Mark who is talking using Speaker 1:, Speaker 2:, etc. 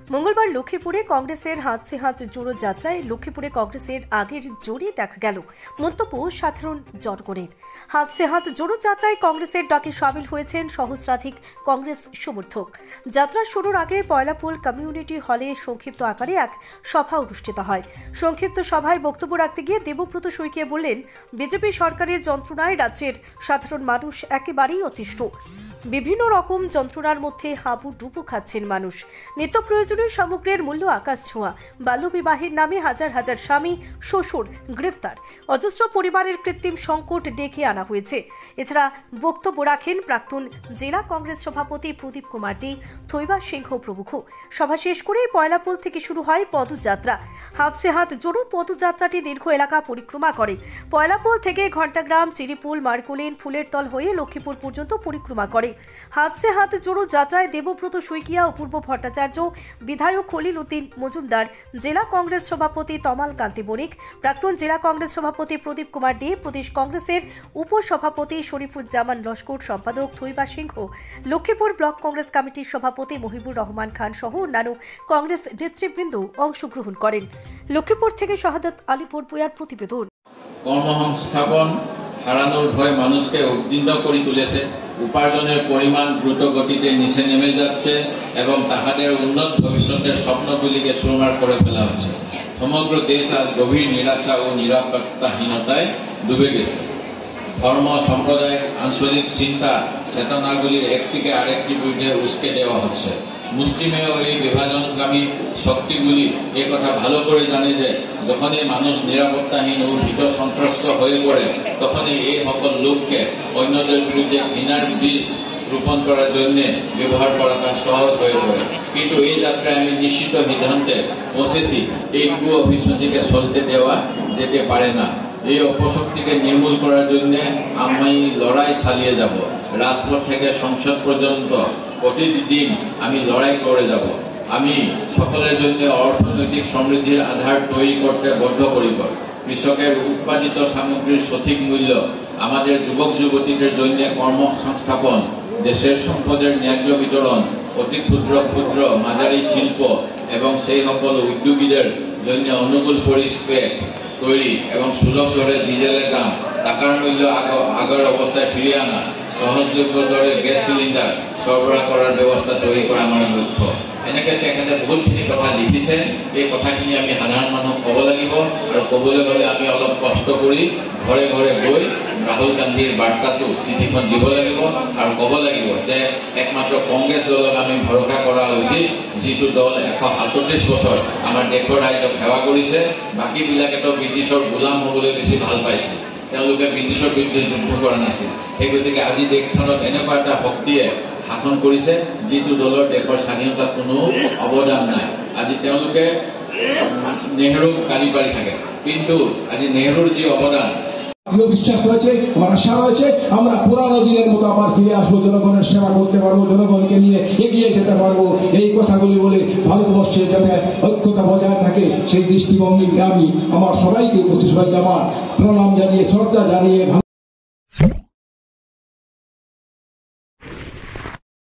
Speaker 1: মঙ্গলবার লক্ষ্মীপুরে কংগ্রেসের হাত সে হাত জোড়ো যাত্রায় লক্ষ্মীপুরে কংগ্রেসের আগের জোরে দেখা গেল মন্তব্য সাধারণ জনগণের। হাত সে হাত জোড়ো যাত্রায় কংগ্রেসের ডাকে সামিল হয়েছেন সহস্রাধিক কংগ্রেস সমর্থক। যাত্রা শুরুর আগে পয়লাপোল কমিউনিটি হলে সংক্ষিপ্ত আকারে এক সভা অনুষ্ঠিত হয়। সংক্ষিপ্ত সভায় বক্তব্য রাখতে গিয়ে দেবব্রত শইকীয়া বললেন, বিজেপি সরকারের যন্ত্রণায় রাজ্যের সাধারণ মানুষ একেবারেই অতিষ্ঠ। বিভিন্ন রকম যন্ত্রণার মধ্যে হাবুডুবু খাচ্ছেন মানুষ। নিত্য প্রয়োজনীয় সামগ্রীর মূল্য আকাশ ছোঁয়া। বাল্যবিবাহের নামে হাজার হাজার স্বামী শ্বশুর গ্রেফতার। অজস্র পরিবারের কৃত্রিম সংকট ডেকে আনা হয়েছে। এছাড়া বক্তব্য রাখেন প্রাক্তন জেলা কংগ্রেস সভাপতি প্রদীপ কুমার দে, থৈবা সিংহ প্রমুখ। সভা শেষ করে পয়লাপোল থেকে শুরু হয় পদযাত্রা। হাত সে হাত জোড়ো পদযাত্রাটি দীর্ঘ এলাকা পরিক্রমা করে। পয়লাপোল থেকে ঘণ্টাগ্রাম, চিরিপুল, মার্কুলিন, ফুলেরতল হয়ে লক্ষ্মীপুর পর্যন্ত পরিক্রমা করে। হাত সে হাত জোড়ো যাত্রায় দেবব্রত শইকীয়া, অপূর্ব ভট্টাচার্য, বিধায়ক খলিল উদ্দিন মজুমদার, জেলা কংগ্রেস সভাপতি তমাল কান্তি বণিক, প্রাক্তন জেলা কংগ্রেস সভাপতি প্রদীপ কুমার দে, প্রদেশ কংগ্রেসের উপসভাপতি শরীফুজ্জামান লস্কর, সম্পাদক থৈবা সিংহ, লক্ষ্মীপুর ব্লক কংগ্রেস কমিটির সভাপতি মহিবুর রহমান খান সহ অন্যান্য কংগ্রেস নেতৃবৃন্দ অংশগ্রহণ করেন। লক্ষ্মীপুর থেকে শাহাদাত আলী বড়ভূঁইয়ার প্রতিবেদন।
Speaker 2: কর্মসংস্থাপন হারানোর ভয় মানুষকে উদ্বিগ্ন করে তুলেছে। উপার্জনের পরিমাণ দ্রুত গতিতে নিচে নেমে যাচ্ছে এবং তাহাদের উন্নত ভবিষ্যতের স্বপ্নগুলিকে চুরমার করে ফেলা হচ্ছে। সমগ্র দেশ আজ গভীর নিরাশা ও নিরাপত্তাহীনতায় ডুবে গেছে। ধর্ম, সম্প্রদায়, আঞ্চলিক চিন্তা চেতনাগুলির একটিকে আরেকটি বিরুদ্ধে উস্কে দেওয়া হচ্ছে। মুসলিমেও এই বিভাজনকামী শক্তিগুলি এ কথা ভালো করে জানে যে যখনই মানুষ নিরাপত্তাহীন ও ভীত সন্ত্রস্ত হয়ে পড়ে, তখনই এই সকল লোককে অন্যদের বিরুদ্ধে ঘৃণার বীজ রোপণ করার জন্য ব্যবহার করাটা সহজ হয়ে পড়ে। কিন্তু এই যাত্রায় আমি নিশ্চিত সিদ্ধান্তে পৌঁছেছি, এই ভুয়ো অভিসন্ধিকে চলতে দেওয়া যেতে পারে না। এই অপশক্তিকে নির্মূল করার জন্য আমি লড়াই চালিয়ে যাব। রাজপথ থেকে সংসদ পর্যন্ত প্রতিদিন আমি লড়াই করে যাব। আমি সকলের জন্য অর্থনৈতিক সমৃদ্ধির আধার তৈরি করতে বদ্ধপরিকর। কৃষকের উৎপাদিত সামগ্রীর সঠিক মূল্য, আমাদের যুবক যুবতীদের জন্য কর্মসংস্থাপন, দেশের সম্পদের ন্যায্য বিতরণ, অতি ক্ষুদ্র ক্ষুদ্র মাঝারি শিল্প এবং সেই সকল উদ্যোগীদের জন্য অনুকূল পরিবেশ তৈরি এবং সুলভ দরে ডিজেলের দাম, টাকার মূল্য আগের অবস্থায় ফিরিয়ে আনা, সহজলভ্য দরে গ্যাস সিলিন্ডার সরবরাহ করার ব্যবস্থা তৈরি করা আমার লক্ষ্য। এনেকে তেখেতে বহুতখিনি কথা লিখিছে। এই কথাখিনি আমি সাধারণ মানুহক ক'ব লাগিব আৰু ক'বলৈ হ'লে আমি অলপ কষ্ট কৰি ঘৰে ঘৰে গৈ ৰাহুল গান্ধীৰ বাৰ্তাটো চিঠিখন দিব লাগিব আৰু ক'ব লাগিব যে একমাত্ৰ কংগ্ৰেছ দলক আমি ভৰসা কৰা উচিত, যিটো দল 137 বছৰ আমাৰ দেশৰ ৰাইজক সেৱা কৰিছে। বাকীবিলাকেতো ব্ৰিটিছৰ গোলাম হ'বলৈ বেছি ভাল পাইছে, তেওঁলোকে ব্ৰিটিছৰ বিৰুদ্ধে যুদ্ধ কৰা নাছিল। সেই গতিকে আজি দেশখনত এনেকুৱা এটা শক্তিয়ে শাসন কৰিছে যিটো দলৰ দেশৰ স্বাধীনতাত কোনো অৱদান নাই। আজি তেওঁলোকে নেহৰুক গালি পাৰি থাকে, কিন্তু আজি নেহৰুৰ যি অৱদান,
Speaker 3: বিশ্বাস রয়েছে, আমার আশা রয়েছে আমরা পুরানো দিনের মতো আবার ফিরে আসবো, জনগণের সেবা করতে পারবো, জনগণকে নিয়ে এগিয়ে যেতে পারবো। এই কথাগুলি বলে ভারতবর্ষে যাতে ঐক্যতা বজায় থাকে সেই দৃষ্টিভঙ্গি আমি আমার সবাইকে উপস্থিত সবাইকে আমার প্রণাম জানিয়ে, শ্রদ্ধা জানিয়ে